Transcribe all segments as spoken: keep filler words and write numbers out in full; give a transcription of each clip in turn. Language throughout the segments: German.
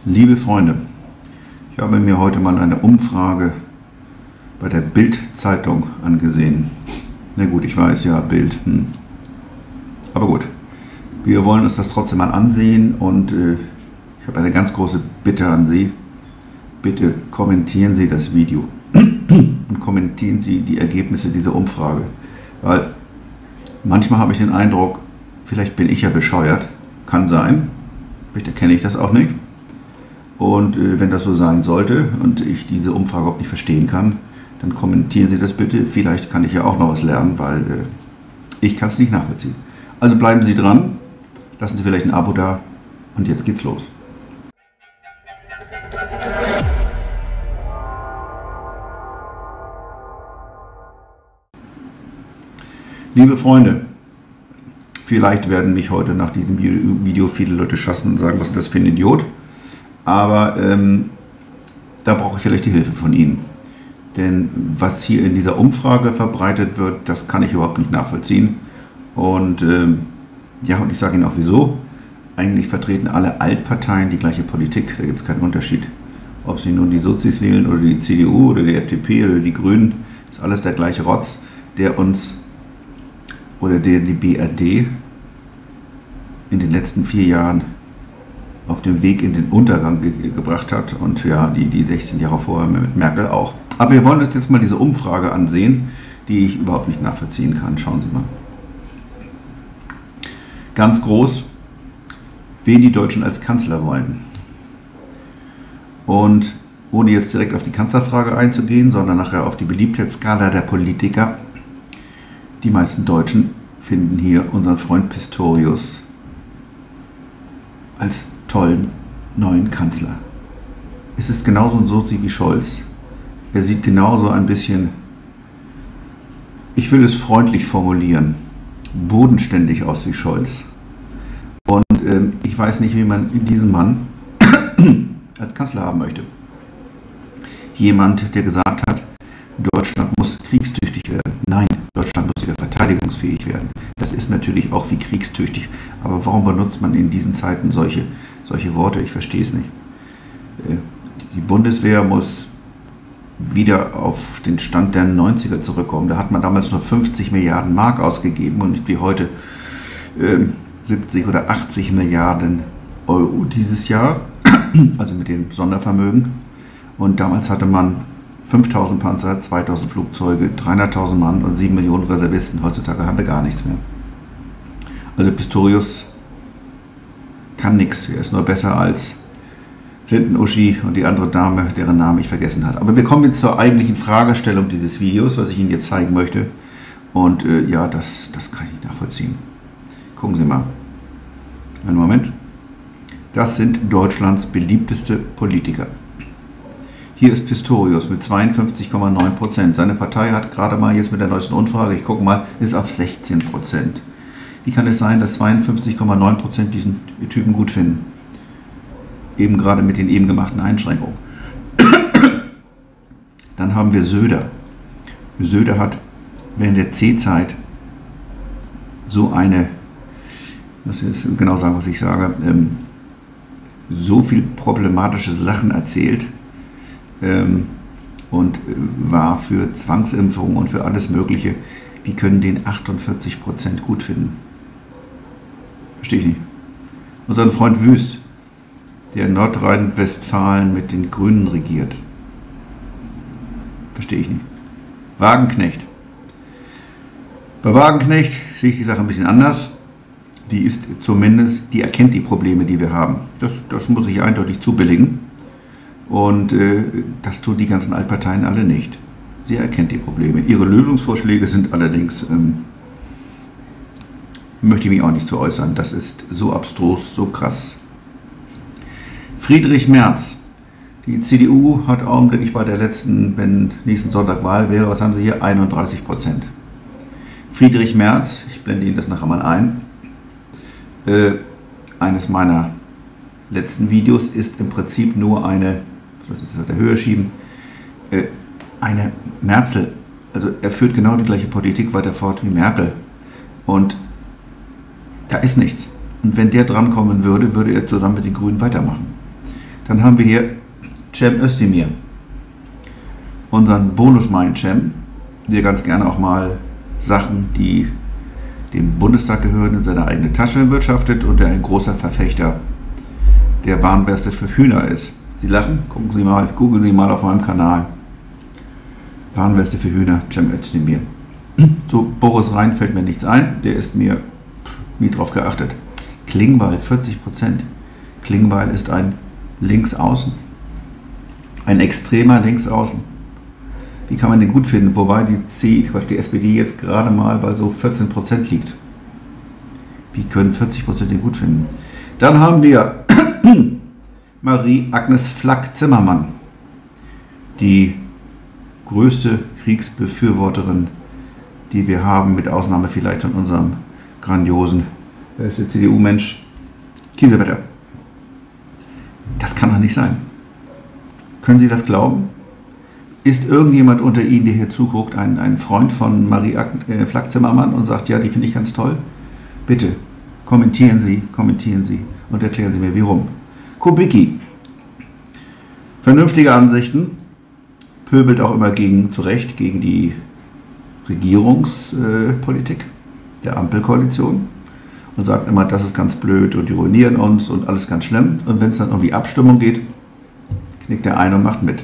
Liebe Freunde, ich habe mir heute mal eine Umfrage bei der Bild-Zeitung angesehen. Na gut, ich weiß, ja, Bild. Hm. Aber gut, wir wollen uns das trotzdem mal ansehen und äh, ich habe eine ganz große Bitte an Sie. Bitte kommentieren Sie das Video und kommentieren Sie die Ergebnisse dieser Umfrage. Weil manchmal habe ich den Eindruck, vielleicht bin ich ja bescheuert. Kann sein. Vielleicht erkenne ich das auch nicht. Und äh, wenn das so sein sollte und ich diese Umfrage überhaupt nicht verstehen kann, dann kommentieren Sie das bitte. Vielleicht kann ich ja auch noch was lernen, weil äh, ich kann es nicht nachvollziehen. Also bleiben Sie dran, lassen Sie vielleicht ein Abo da und jetzt geht's los. Liebe Freunde, vielleicht werden mich heute nach diesem Video viele Leute schassen und sagen, was ist das für ein Idiot? Aber ähm, da brauche ich vielleicht die Hilfe von Ihnen. Denn was hier in dieser Umfrage verbreitet wird, das kann ich überhaupt nicht nachvollziehen. Und ähm, ja, und ich sage Ihnen auch wieso. Eigentlich vertreten alle Altparteien die gleiche Politik, da gibt es keinen Unterschied. Ob Sie nun die Sozis wählen oder die C D U oder die F D P oder die Grünen, ist alles der gleiche Rotz, der uns oder der die B R D in den letzten vier Jahren auf dem Weg in den Untergang ge gebracht hat und ja, die, die sechzehn Jahre vorher mit Merkel auch. Aber wir wollen uns jetzt mal diese Umfrage ansehen, die ich überhaupt nicht nachvollziehen kann. Schauen Sie mal. Ganz groß, wen die Deutschen als Kanzler wollen. Und ohne jetzt direkt auf die Kanzlerfrage einzugehen, sondern nachher auf die Beliebtheitsskala der Politiker, die meisten Deutschen finden hier unseren Freund Pistorius als tollen neuen Kanzler. Es ist genauso ein Sozi wie Scholz. Er sieht genauso ein bisschen, ich will es freundlich formulieren, bodenständig aus wie Scholz. Und ähm, ich weiß nicht, wie man diesen Mann als Kanzler haben möchte. Jemand, der gesagt hat, Deutschland muss kriegstüchtig werden. Nein, Deutschland muss wieder verteidigungsfähig werden. Das ist natürlich auch wie kriegstüchtig. Aber warum benutzt man in diesen Zeiten solche, solche Worte? Ich verstehe es nicht. Die Bundeswehr muss wieder auf den Stand der neunziger zurückkommen. Da hat man damals nur fünfzig Milliarden Mark ausgegeben und nicht wie heute äh, siebzig oder achtzig Milliarden Euro dieses Jahr, also mit dem Sondervermögen. Und damals hatte man fünftausend Panzer, zweitausend Flugzeuge, dreihunderttausend Mann und sieben Millionen Reservisten. Heutzutage haben wir gar nichts mehr. Also Pistorius kann nichts. Er ist nur besser als Flinten-Uschi und die andere Dame, deren Namen ich vergessen habe. Aber wir kommen jetzt zur eigentlichen Fragestellung dieses Videos, was ich Ihnen jetzt zeigen möchte. Und äh, ja, das, das kann ich nicht nachvollziehen. Gucken Sie mal. Einen Moment. Das sind Deutschlands beliebteste Politiker. Hier ist Pistorius mit zweiundfünfzig Komma neun Prozent. Seine Partei hat gerade mal jetzt mit der neuesten Umfrage, ich gucke mal, ist auf sechzehn Prozent. Wie kann es sein, dass zweiundfünfzig Komma neun Prozent diesen Typen gut finden? Eben gerade mit den eben gemachten Einschränkungen. Dann haben wir Söder. Söder hat während der C-Zeit so eine, ich muss jetzt genau sagen, was ich sage, ähm, so viel problematische Sachen erzählt, Ähm, und war für Zwangsimpfungen und für alles Mögliche. Wie können den achtundvierzig Prozent gut finden? Verstehe ich nicht. Unseren Freund Wüst, der in Nordrhein-Westfalen mit den Grünen regiert. Verstehe ich nicht. Wagenknecht. Bei Wagenknecht sehe ich die Sache ein bisschen anders. Die ist zumindest, die erkennt die Probleme, die wir haben. Das, das muss ich eindeutig zubilligen. Und äh, das tun die ganzen Altparteien alle nicht. Sie erkennt die Probleme. Ihre Lösungsvorschläge sind allerdings, ähm, möchte ich mich auch nicht zu äußern, das ist so abstrus, so krass. Friedrich Merz. Die C D U hat augenblicklich bei der letzten, wenn nächsten Sonntag Wahl wäre, was haben sie hier? einunddreißig Prozent. Friedrich Merz, ich blende Ihnen das nachher mal ein, äh, eines meiner letzten Videos ist im Prinzip nur eine, das hat er höher schieben, äh, eine Merzel. Also er führt genau die gleiche Politik weiter fort wie Merkel. Und da ist nichts. Und wenn der drankommen würde, würde er zusammen mit den Grünen weitermachen. Dann haben wir hier Cem Özdemir, unseren Bonus-Mind-Cem, der ganz gerne auch mal Sachen, die dem Bundestag gehören, in seine eigene Tasche wirtschaftet und der ein großer Verfechter der Warnweste für Hühner ist. Sie lachen? Gucken Sie mal, googeln Sie mal auf meinem Kanal. Warnweste für Hühner, Cem Özdemir. So, Boris Rhein fällt mir nichts ein, der ist mir nie drauf geachtet. Klingbeil, vierzig Prozent. Klingbeil ist ein Linksaußen. Ein extremer Linksaußen. Wie kann man den gut finden? Wobei die, C, die S P D jetzt gerade mal bei so vierzehn Prozent liegt. Wie können vierzig Prozent den gut finden? Dann haben wir Marie-Agnes Flack-Zimmermann, die größte Kriegsbefürworterin, die wir haben, mit Ausnahme vielleicht von unserem grandiosen, wer ist der C D U-Mensch? Kiesewetter. Das kann doch nicht sein. Können Sie das glauben? Ist irgendjemand unter Ihnen, der hier zuguckt, ein, ein Freund von Marie-Agnes Flack-Zimmermann und sagt, ja, die finde ich ganz toll? Bitte, kommentieren Sie, kommentieren Sie und erklären Sie mir, wie rum. Kubicki. Vernünftige Ansichten, pöbelt auch immer gegen, zu Recht gegen die Regierungspolitik äh, der Ampelkoalition und sagt immer, das ist ganz blöd und die ruinieren uns und alles ganz schlimm. Und wenn es dann um die Abstimmung geht, knickt der ein und macht mit.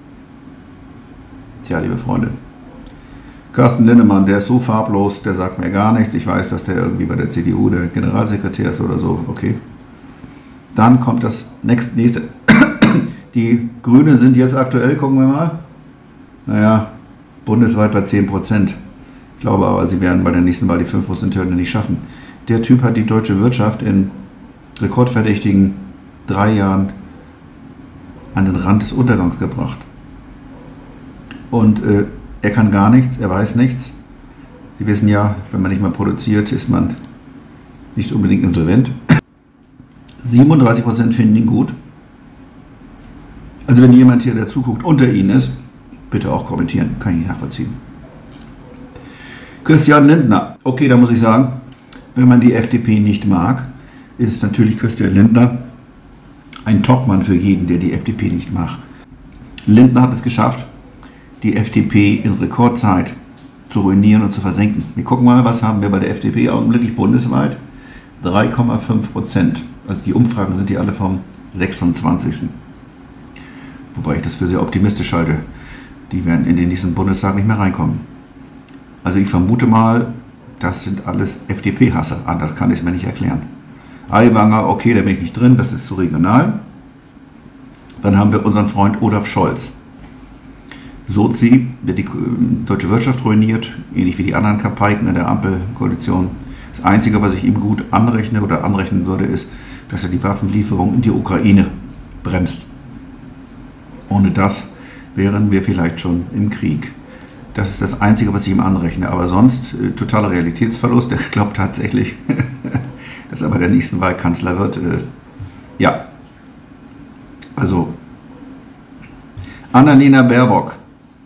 Tja, liebe Freunde. Carsten Linnemann, der ist so farblos, der sagt mir gar nichts. Ich weiß, dass der irgendwie bei der C D U der Generalsekretär ist oder so. Okay. Dann kommt das nächste. Die Grünen sind jetzt aktuell, gucken wir mal. Naja, bundesweit bei zehn Prozent. Ich glaube aber, sie werden bei der nächsten Wahl die fünf Prozent-Hürde nicht schaffen. Der Typ hat die deutsche Wirtschaft in rekordverdächtigen drei Jahren an den Rand des Untergangs gebracht. Und äh, er kann gar nichts, er weiß nichts. Sie wissen ja, wenn man nicht mal produziert, ist man nicht unbedingt insolvent. siebenunddreißig Prozent finden ihn gut. Also wenn jemand hier, der zuguckt, unter Ihnen ist, bitte auch kommentieren, kann ich nicht nachvollziehen. Christian Lindner. Okay, da muss ich sagen, wenn man die F D P nicht mag, ist natürlich Christian Lindner ein Topmann für jeden, der die F D P nicht mag. Lindner hat es geschafft, die F D P in Rekordzeit zu ruinieren und zu versenken. Wir gucken mal, was haben wir bei der F D P augenblicklich bundesweit? drei Komma fünf Prozent. Also die Umfragen sind die alle vom sechsundzwanzigsten Wobei ich das für sehr optimistisch halte. Die werden in den nächsten Bundestag nicht mehr reinkommen. Also ich vermute mal, das sind alles F D P-Hasser. Anders kann ich es mir nicht erklären. Aiwanger, okay, da bin ich nicht drin, das ist zu regional. Dann haben wir unseren Freund Olaf Scholz. Sozi wird die deutsche Wirtschaft ruiniert, ähnlich wie die anderen Kapaiken in der Ampelkoalition. Das Einzige, was ich ihm gut anrechne oder anrechnen würde, ist, dass er die Waffenlieferung in die Ukraine bremst. Ohne das wären wir vielleicht schon im Krieg. Das ist das Einzige, was ich ihm anrechne. Aber sonst, äh, totaler Realitätsverlust. Er glaubt tatsächlich, dass er bei der nächsten Wahl Kanzler wird. Äh, ja. Also, Annalena Baerbock.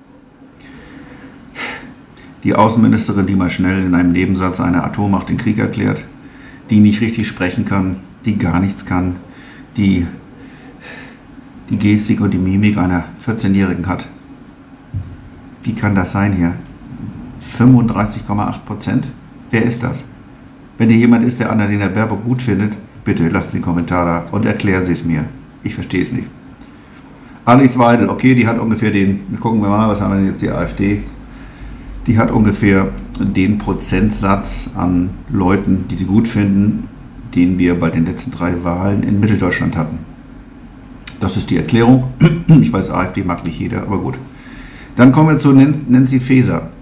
Die Außenministerin, die mal schnell in einem Nebensatz eine Atommacht den Krieg erklärt, die nicht richtig sprechen kann, die gar nichts kann, die die Gestik und die Mimik einer vierzehnjährigen hat. Wie kann das sein hier? fünfunddreißig Komma acht Prozent? Wer ist das? Wenn hier jemand ist, der Annalena Baerbock gut findet, bitte lasst einen Kommentar da und erklären Sie es mir. Ich verstehe es nicht. Alice Weidel, okay, die hat ungefähr den, gucken wir mal, was haben wir denn jetzt, die AfD? Die hat ungefähr den Prozentsatz an Leuten, die sie gut finden, den wir bei den letzten drei Wahlen in Mitteldeutschland hatten. Das ist die Erklärung. Ich weiß, AfD mag nicht jeder, aber gut. Dann kommen wir zu Nancy Faeser.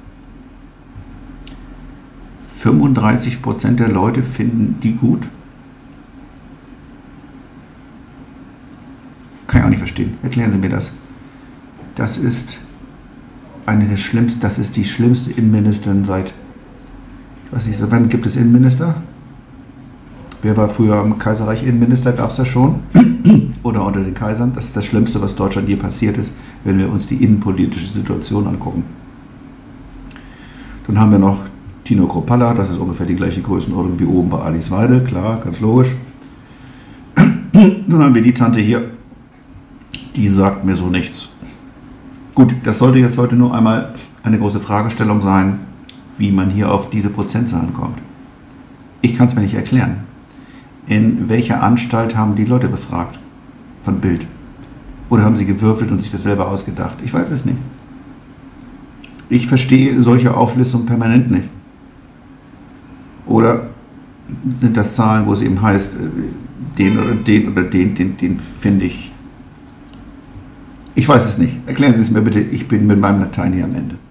fünfunddreißig Prozent der Leute finden die gut. Kann ich auch nicht verstehen. Erklären Sie mir das. Das ist eine der schlimmsten, das ist die schlimmste Innenministerin seit, ich weiß nicht, seit wann gibt es Innenminister? Wer war früher im Kaiserreich Innenminister? Gab es das schon? Oder unter den Kaisern? Das ist das Schlimmste, was Deutschland je passiert ist, wenn wir uns die innenpolitische Situation angucken. Dann haben wir noch Tino Kropalla, das ist ungefähr die gleiche Größenordnung wie oben bei Alice Weidel, klar, ganz logisch. Dann haben wir die Tante hier, die sagt mir so nichts. Gut, das sollte jetzt heute nur einmal eine große Fragestellung sein, wie man hier auf diese Prozentzahlen kommt. Ich kann es mir nicht erklären. In welcher Anstalt haben die Leute befragt? Von Bild. Oder haben sie gewürfelt und sich das selber ausgedacht? Ich weiß es nicht. Ich verstehe solche Auflistungen permanent nicht. Oder sind das Zahlen, wo es eben heißt, den oder den oder den, den, den finde ich. Ich weiß es nicht. Erklären Sie es mir bitte. Ich bin mit meinem Latein hier am Ende.